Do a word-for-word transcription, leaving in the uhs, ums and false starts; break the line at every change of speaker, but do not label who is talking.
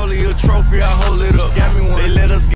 only a trophy, I hold it up. Got me one. They let us